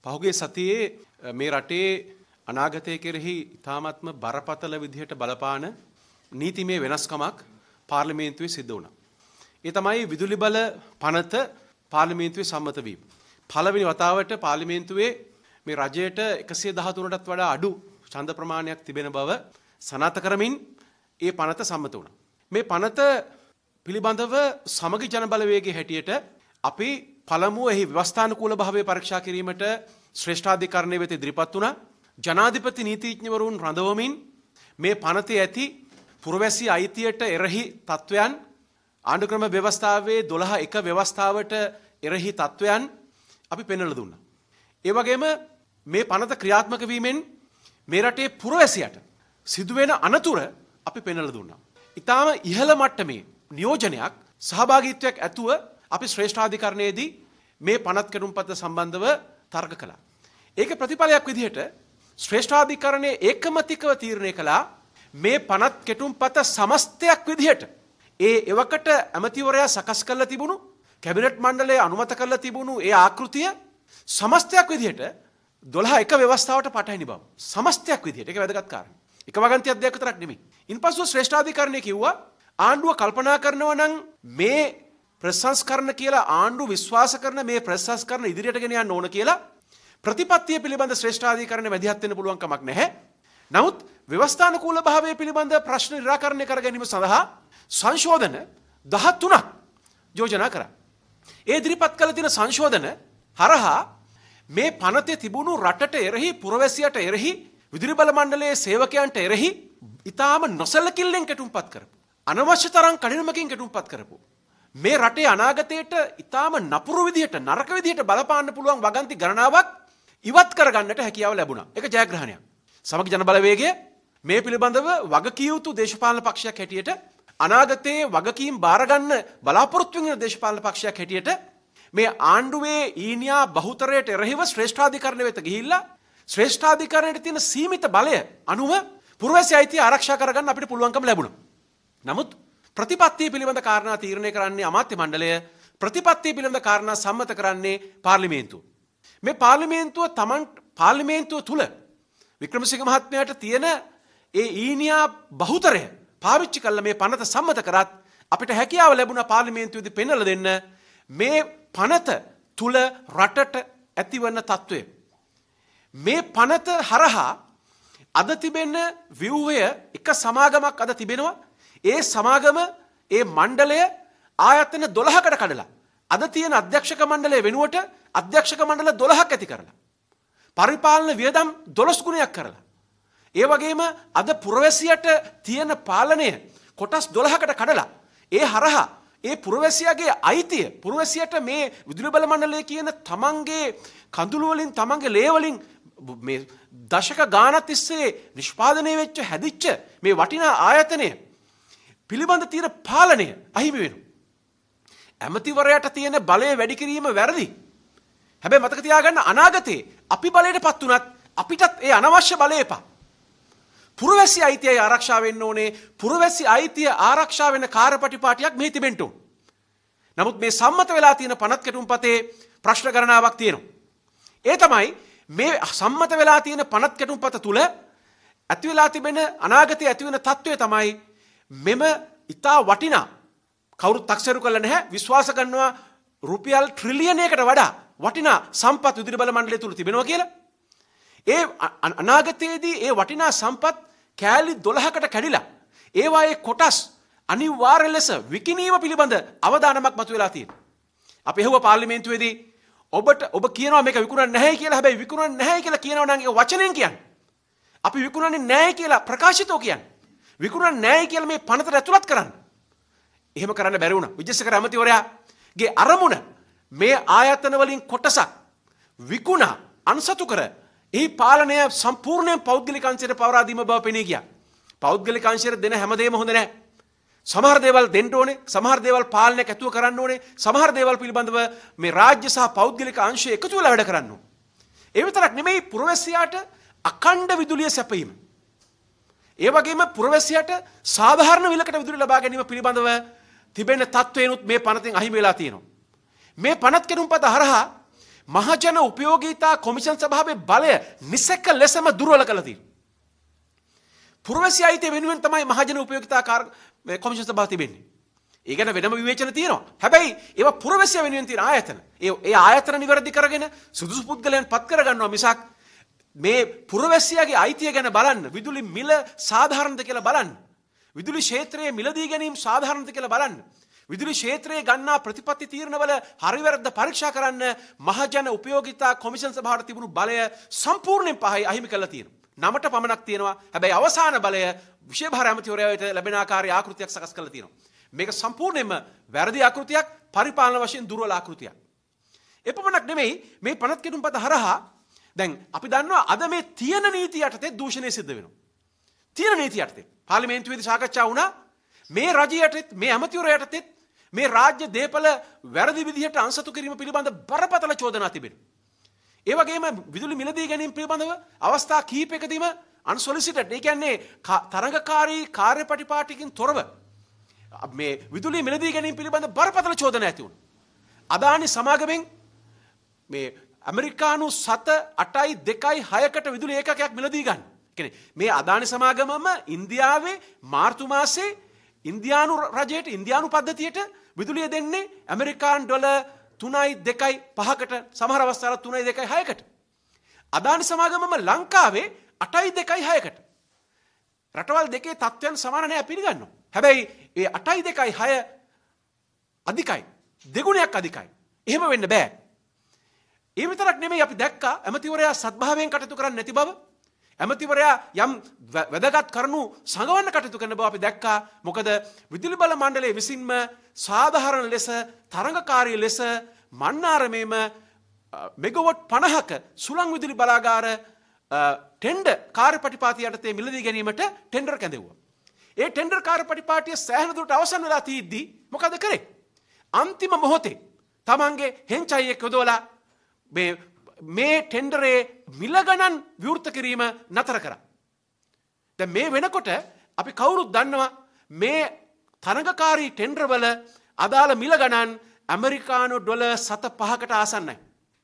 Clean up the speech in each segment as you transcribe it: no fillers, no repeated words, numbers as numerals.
පහුගිය සතියේ මේ රටේ අනාගතය කෙරෙහි ඉතාමත්ම බරපතල විදිහට බලපාන නීතිමය වෙනස්කමක් පාර්ලිමේන්තුවේ සිද්ධ වුණා. ඒ තමයි විදුලි බල පනත පාර්ලිමේන්තුවේ සම්මත වීම. පළවෙනි වතාවට පාර්ලිමේන්තුවේ මේ රජයට 113ටත් වඩා අඩු ඡන්ද ප්‍රමාණයක් තිබෙන බව සනාථ කරමින් ඒ පනත සම්මත වුණා. මේ පනත පිළිබඳව සමගි ජන බලවේගයේ හැටියට අපි පළමුව එහි ව්‍යවස්ථානුකූල භාවය පරීක්ෂා කිරීමට ශ්‍රේෂ්ඨාධිකරණය වෙත ඉදිරිපත් වුණා. ජනාධිපති නීතිඥවරුන් රඳවමින් මේ පනතේ ඇති පුරවැසි අයිතියට එරෙහි තත්වයන් ආණ්ඩුක්‍රම ව්‍යවස්ථාවේ 12.1 ව්‍යවස්ථාවට එරෙහි තත්වයන් අපි පෙන්වලා දුන්නා. ඒ වගේම මේ පනත ක්‍රියාත්මක වීමෙන් මේ රටේ පුරවැසියට සිදුවෙන අනතුර අපි පෙන්වලා දුන්නා. ඊටාම ඉහළ මට්ටමේ නියෝජනයක් සහභාගීත්වයක් ඇතුව අපි ශ්‍රේෂ්ඨාධිකරණයේදී මේ පනත් කෙටුම්පත සම්බන්ධව තර්ක කළා. ඒක ප්‍රතිඵලයක් විදිහට ශ්‍රේෂ්ඨාධිකරණයේ ඒකමතිකව තීරණය කළා මේ පනත් කෙටුම්පත සමස්තයක් විදිහට එවකට ඇමතිවරයා සකස් කරලා තිබුණු කැබිනට් මණ්ඩලය අනුමත කරලා තිබුණු ඒ ආකෘතිය සමස්තයක් විදිහට 12.1 ව්‍යවස්ථාවට පටහැනි බව. සමස්තයක් විදිහට ඒක වැදගත් කාරණා. එක වගන්ති අධ්‍යක්ෂක විතරක් නෙමෙයි. ඉන්පසු ශ්‍රේෂ්ඨාධිකරණය කිව්වා ආණ්ඩුව කල්පනා කරනවා නම් මේ ප්‍රසංස්කරණ කියලා ආණ්ඩුව විශ්වාස කරන මේ ප්‍රසංස්කරණ ඉදිරියට ගෙන යන්න ඕන කියලා ප්‍රතිපත්තිය පිළිබඳ ශ්‍රේෂ්ඨාධිකරණය මැදිහත් වෙන්න පුළුවන් කමක් නැහැ. නමුත් ව්‍යවස්ථානුකූල භාවය පිළිබඳ ප්‍රශ්න निराකරණය කර ගැනීම සඳහා සංශෝධන 13ක් යෝජනා කරා. ඒ ඉදිරිපත් කළ තියෙන සංශෝධන හරහා මේ පනතේ තිබුණු රටට එරෙහි පුරවැසියට එරෙහි විදුලි බල මණ්ඩලයේ සේවකයන්ට එරෙහි ඊටාම නොසලකිල්ලෙන් කෙටුම්පත් කරපු අනවශ්‍ය තරම් කඩිනමකින් කෙටුම්පත් කරපු මේ රටේ අනාගතයට ඊටාම නපුරු විදිහට නරක විදිහට බලපාන්න පුළුවන් වගන්ති ගණනාවක් ඉවත් කරගන්නට හැකියාව ලැබුණා. ඒක ජයග්‍රහණයක්. සමගි ජන බලවේගය මේ පිළිබඳව වගකිය යුතු දේශපාලන පක්ෂයක් හැටියට අනාගතයේ වගකීම් බාර ගන්න බලාපොරොත්තු වෙන දේශපාලන පක්ෂයක් හැටියට මේ ආණ්ඩුවේ ඊනියා බහුතරයට එරෙහිව ශ්‍රේෂ්ඨාධිකරණය වෙත ගිහිල්ලා ශ්‍රේෂ්ඨාධිකරණයට තියෙන සීමිත බලය අනුව පුරවැසි අයිතිය ආරක්ෂා කරගන්න අපිට පුළුවන්කම ලැබුණා. නමුත් ප්‍රතිපත්තිය පිළිබඳ කාරණා තීරණය කරන්නේ අමාත්‍ය මණ්ඩලය, ප්‍රතිපත්තිය පිළිබඳ කාරණා සම්මත කරන්නේ පාර්ලිමේන්තුව. මේ පාර්ලිමේන්තුව තුල වික්‍රමසිංහ මහත්මයාට තියෙන ඒ ඊනියා බහුතරය පාවිච්චි කළා මේ පනත සම්මත කරත් අපිට හැකියාව ලැබුණා පාර්ලිමේන්තුවේදී පෙන්වලා දෙන්න මේ පනත තුල රටට ඇතිවන තත්වය. මේ පනත හරහා අද තිබෙන ව්‍යුහය එක සමාගමක් අද තිබෙනවා. ඒ සමාගම ඒ මණ්ඩලය ආයතන 12කට කඩලා අද තියෙන අධ්‍යක්ෂක මණ්ඩලය වෙනුවට අධ්‍යක්ෂක මණ්ඩල 12ක් ඇති කරලා පරිපාලන වියදම් 12 ගුණයක් කරලා ඒ වගේම අද පුරවැසියට තියෙන පාලනය කොටස් 12කට කඩලා ඒ හරහා ඒ පුරවැසියාගේ අයිතිය පුරවැසියට මේ විදුලි බල මණ්ඩලය කියන තමන්ගේ කඳුළු වලින් තමන්ගේ ලේ වලින් මේ දශක ගානක් තිස්සේ නිෂ්පාදනය වෙච්ච හැදිච්ච මේ වටිනා ආයතනය පිළිබඳ තියෙන පාලනය අහිමි වෙනවා. ඇමතිවරයාට තියෙන බලය වැඩි කිරීම වැරදි. හැබැයි මතක තියාගන්න අනාගතේ අපි බලයටපත් උනත් අපිටත් ඒ අනවශ්‍ය බලය එපා. පුරවැසි අයිතිය ආරක්ෂා වෙන්න ඕනේ. පුරවැසි අයිතිය ආරක්ෂා වෙන කාර්යපටිපාටියක් මෙහි තිබෙන්න ඕන. නමුත් මේ සම්මත වෙලා තියෙන පනත් කෙටුම්පතේ ප්‍රශ්න ගණනාවක් තියෙනවා. ඒ තමයි මේ සම්මත වෙලා තියෙන පනත් කෙටුම්පත තුල ඇති වෙලා තිබෙන අනාගතයේ ඇති වෙන තත්වය තමයි මෙම ඉතා වටිනා කවුරුත් තක්සේරු කළ නැහැ විශ්වාස කරනවා රුපියල් ට්‍රිලියනයකට වඩා වටිනා සම්පත් විදුලි බල මණ්ඩලය තුල තිබෙනවා කියලා. ඒ අනාගතයේදී ඒ වටිනා සම්පත් කෑලි 12කට කැඩිලා ඒවායේ කොටස් අනිවාර්ය ලෙස විකිණීම පිළිබඳ අවධානමක් මතුවලා තියෙනවා. අපි එහුව පාර්ලිමේන්තුවේදී ඔබ කියනවා මේක විකුණන්නේ නැහැ කියලා. හැබැයි විකුණන්නේ නැහැ කියලා කියනවා නම් ඒක වචනෙන් කියන්නේ. අපි විකුණන්නේ නැහැ කියලා ප්‍රකාශිතව කියන්නේ. විකුණන්නේ නැහැ කියලා මේ පනතට ඇතුළත් කරන්න. එහෙම කරන්න බැරි වුණා. විජේසේකර ඇමතිවරයාගේ අරමුණ මේ ආයතන වලින් කොටසක් විකුණා අන්සතු කර ඒ පාලනය සම්පූර්ණයෙන් පෞද්ගලික අංශයට පවරා දීම බව පෙනී ගියා. පෞද්ගලික අංශයට දෙන හැමදේම හොඳ නැහැ. සමහර දේවල් දෙන්න ඕනේ, සමහර දේවල් පාලනයක් ඇතුව කරන්න ඕනේ, සමහර දේවල් පිළිබඳව මේ රාජ්‍ය සහ පෞද්ගලික අංශය එකතු වෙලා වැඩ කරන්න ඕනේ. ඒ විතරක් නෙමෙයි පුරවැසියාට අඛණ්ඩ විදුලිය සැපයීම. ඒ වගේම පුරවැසියාට සාධාරණ විලකට විදුලිය ලබා ගැනීම පිළිබඳව තිබෙන තත්ත්වයනුත් මේ පනතෙන් අහිමි වෙලා තියෙනවා. මේ පනත් කෙනුම්පත හරහා මහජන උපයෝගීතා කොමිෂන් සභාවේ බලය නිසැක ලෙසම දුර්වල කළා තියෙනවා. පුරවැසි අයිතිය වෙනුවෙන් තමයි මහජන උපයෝගීතා කොමිෂන් සභාව තිබෙන්නේ. ඒ ගැන වෙනම විවේචන තියෙනවා. හැබැයි ඒවා පුරවැසිය වෙනුවෙන් තියෙන ආයතන. ඒ ආයතන නිවැරදි කරගෙන සුදුසු පුද්ගලයන් පත් කරගන්නවා මිසක් මේ පුරවැසියාගේ අයිතිය ගැන බලන්න, විදුලි මිල සාධාරණද කියලා බලන්න, විදුලි ක්ෂේත්‍රයේ මිලදී ගැනීම සාධාරණද කියලා බලන්න, විදුලි ක්ෂේත්‍රයේ ගන්නා ප්‍රතිපත්ති තීරණවල හරි වැරද්ද පරීක්ෂා කරන්න මහජන උපයෝගීතා කොමිෂන් සභාවට තිබුණු බලය සම්පූර්ණයෙන් අහිමි කරලා තියෙනවා. නමට පමණක් තියෙනවා. හැබැයි අවසාන බලය විශේෂ භාර ඇමතිවරයාට ලැබෙන ආකාරයේ ආකෘතියක් සකස් කරලා තියෙනවා. මේක සම්පූර්ණයෙන්ම වැරදි ආකෘතියක්, පරිපාලන වශයෙන් දුර්වල ආකෘතියක්. එපමණක් නෙමෙයි මේ පනත් කෙටුම්පත හරහා දැන් අපි දන්නවා අද මේ තියෙන නීති යටතේ දූෂණය සිද්ධ වෙනවා. තියෙන නීති යටතේ පාර්ලිමේන්තුවේදී සාකච්ඡා වුණා මේ රජය යටතේ මේ ඇමතිවරයා යටතේ මේ රාජ්‍ය දේපල වැරදි විදිහට අංශතු කිරීම පිළිබඳ බරපතල චෝදනා තිබෙනවා. ඒ වගේම විදුලි මිලදී ගැනීම පිළිබඳව අවස්ථා කීපයකදීම අන්සොලිසිටඩ්, ඒ කියන්නේ තරඟකාරී කාර්යපටිපාටිකින් තොරව මේ විදුලි මිලදී ගැනීම පිළිබඳ බරපතල චෝදනා ඇති වුණා. අදානි සමාගමෙන් මේ ඇමරිකානු 7.8.2.6කට විදුලි ඒකකයක් මිලදී ගන්න. කියන්නේ මේ අදානි සමාගමම ඉන්දියාවේ මාර්තු මාසේ ඉන්දියානු රජයට ඉන්දියානු පද්ධතියට විදුලිය දෙන්නේ ඇමරිකානු ඩොලර් 3.2.5කට, සමහර අවස්ථාවල 3.2.6කට. අදානි සමාගමම ලංකාවේ 8.2.6කට. රටවල් දෙකේ තත්ත්වයන් සමාන නැහැ පිළිගන්නවා. හැබැයි ඒ 8.2.6 අධිකයි. දෙගුණයක් අධිකයි. එහෙම වෙන්න බෑ. ඒ විතරක් නෙමෙයි අපි දැක්කා ඇමතිවරයා සත්භාවයෙන් කටයුතු කරන්නේ නැති බව. ඇමතිවරයා යම් වැදගත් කරුණු සංගවන්න කටයුතු කරන බව අපි දැක්කා. මොකද විදුලි බල මණ්ඩලයේ විසින්ම සාධාරණ ලෙස තරඟකාරී ලෙස මන්නාරමේම මෙගාවොට් 50ක සුළං විදුලි බලාගාර ටෙන්ඩර් කාර්යපටිපාටි යටතේ මිලදී ගැනීමට ටෙන්ඩර් කැඳෙව්වා. ඒ ටෙන්ඩර් කාර්යපටිපාටිය සෑහෙන දුරට අවසන් වෙලා තියෙද්දී මොකද කරේ? අන්තිම මොහොතේ තමන්ගේ හෙන්චයියෙක් යොදවලා මේ ටෙන්ඩරේ මිල ගණන් විවෘත කිරීම නතර කරා. දැන් මේ වෙනකොට අපි කවුරුත් දන්නවා මේ තරඟකාරී ටෙන්ඩර් වල අදාළ මිල ගණන් ඇමරිකානු ඩොලර් 7.5කට ආසන්නයි.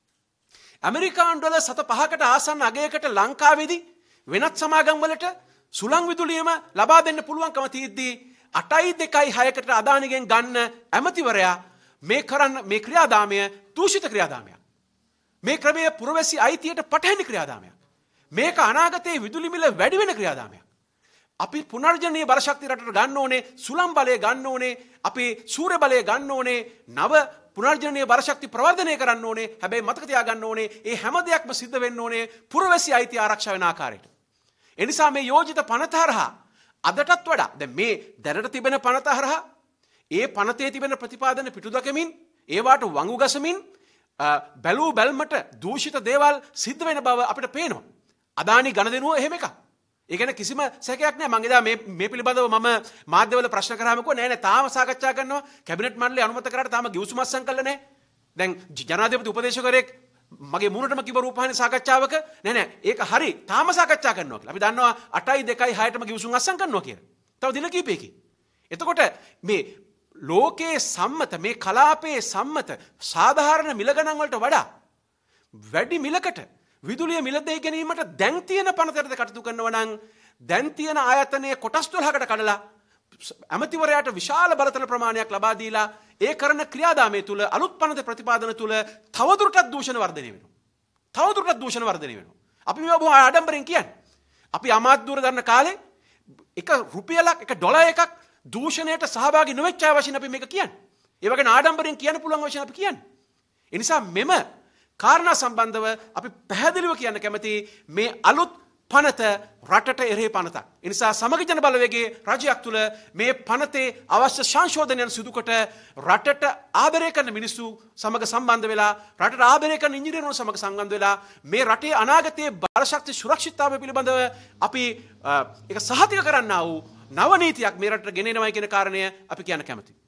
ඇමරිකානු ඩොලර් 7.5කට ආසන්න අගයකට ලංකාවේදී වෙනත් සමාගම් වලට සුළං විදුලියම ලබා දෙන්න පුළුවන්කම තියෙද්දී 8.2.6කට අදානිගෙන් ගන්න ඇමතිවරයා මේ ක්‍රියාදාමය දූෂිත ක්‍රියාදාමයක්. මේ ක්‍රමය පුරවැසි අයිතියට පටහැනි ක්‍රියාදාමයක්. මේක අනාගතයේ විදුලි මිල වැඩි වෙන ක්‍රියාදාමයක්. අපි පුනර්ජනනීය බලශක්තිය රටට ගන්න ඕනේ, සුළං බලය ගන්න ඕනේ, අපි සූර්ය බලය ගන්න ඕනේ, නව පුනර්ජනනීය බලශක්ති ප්‍රවර්ධනය කරන්න ඕනේ. හැබැයි මතක තියාගන්න ඕනේ මේ හැම දෙයක්ම සිද්ධ වෙන්න ඕනේ පුරවැසි අයිතිය ආරක්ෂා වෙන ආකාරයට. ඒ නිසා මේ යෝජිත පනත හරහා අදටත් වඩා දැන් මේ දැනට තිබෙන පනත හරහා ඒ පනතේ තිබෙන ප්‍රතිපාදන පිටු දකමින් ඒවට වංගු ගසමින් බැලූ බැල්මට දූෂිත දේවල් සිද්ධ වෙන බව අපිට පේනවා. අදානි ගණදෙනුව එහෙම එකක්. ඒ කියන්නේ කිසිම සැකයක් නැහැ. මම එදා මේ පිළිබඳව මම මාධ්‍යවල ප්‍රශ්න කරාම කිව්වා නෑ තාම සාකච්ඡා කරනවා. කැබිනට් මණ්ඩලය අනුමත කරාට තාම ගිවිසුම අත්සන් කළා නෑ. දැන් ජනාධිපති උපදේශකවරයෙක් මගේ මූණටම කිව්ව රූපවාහිනී සාකච්ඡාවක නෑ ඒක හරි තාම සාකච්ඡා කරනවා කියලා. අපි දන්නවා 8.2.6ටම ගිවිසුම් අත්සන් කරනවා කියලා. තව දින කිහිපයකින්. එතකොට මේ ලෝකයේ සම්මත මේ කලාපයේ සම්මත සාධාරණ මිල ගණන් වලට වඩා වැඩි මිලකට විදුලිය මිල දෙයි ගැනීමට දැන් තියෙන පනතට කටයුතු කරනවා නම් දැන් තියෙන ආයතනයේ කොටස් 12කට කඩලා ඇමතිවරයාට විශාල බලතල ප්‍රමාණයක් ලබා දීලා ඒ කරන ක්‍රියාදාමයේ තුල අලුත් පනත ප්‍රතිපාදන තුල තවදුරටත් දූෂණ වර්ධනය වෙනවා. තවදුරටත් දූෂණ වර්ධනය වෙනවා. අපි මේව බොහොම ආඩම්බරෙන් කියන්නේ. අපි අමාත්‍ය දුර ගන්න කාලේ එක රුපියලක් එක ඩොලර් එකක් දූෂණයට සහභාගී නොවෙච්ච අය වශයෙන් අපි මේක කියන්නේ. ඒ වගේ ආඩම්බරෙන් කියන්න පුළුවන් වශයෙන් අපි කියන්නේ. ඒ නිසා මෙම කාරණා සම්බන්ධව අපි පැහැදිලිව කියන්න කැමති මේ අලුත් පනත රටට එරෙහි පනතක්. ඒ නිසා සමගි ජන බලවේගයේ රජයක් තුල මේ පනතේ අවශ්‍ය සංශෝධනයන් සිදු කොට රටට ආදරය කරන මිනිස්සු සමග සම්බන්ධ වෙලා රටට ආදරය කරන ඉංජිනේරුවෝ සමග සම්බන්ධ වෙලා මේ රටේ අනාගතයේ බලශක්ති සුරක්ෂිතතාවය පිළිබඳව අපි ඒක සහතික කරන්නා වූ නව නීතියක් මේ රටට ගෙනෙනවයි කියන කාරණය අපි කියන්න කැමතියි.